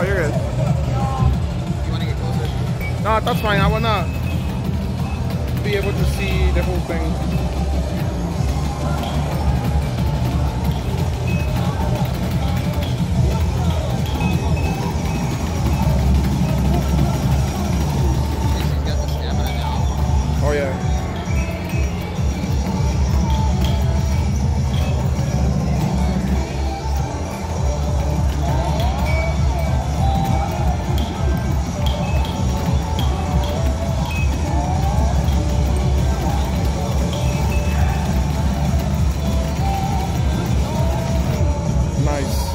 Oh, you're good. You want to get closer? No, that's fine. I wanna be able to see the whole thing. He's got the stamina now. Oh yeah. Nice.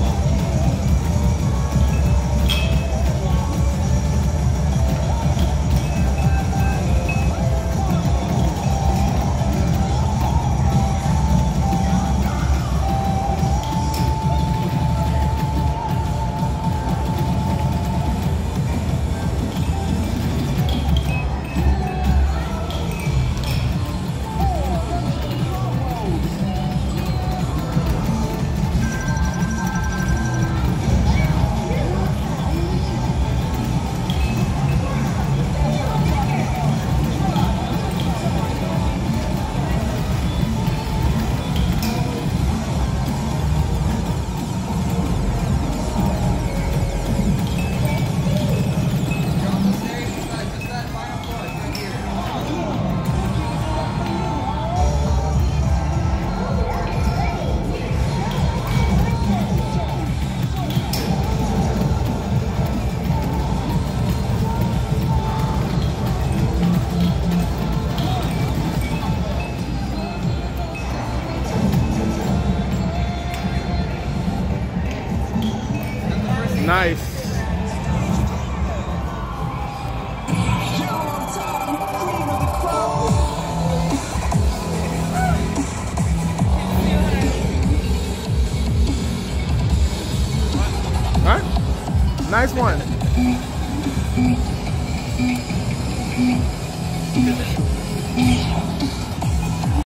Nice. All right. Nice one.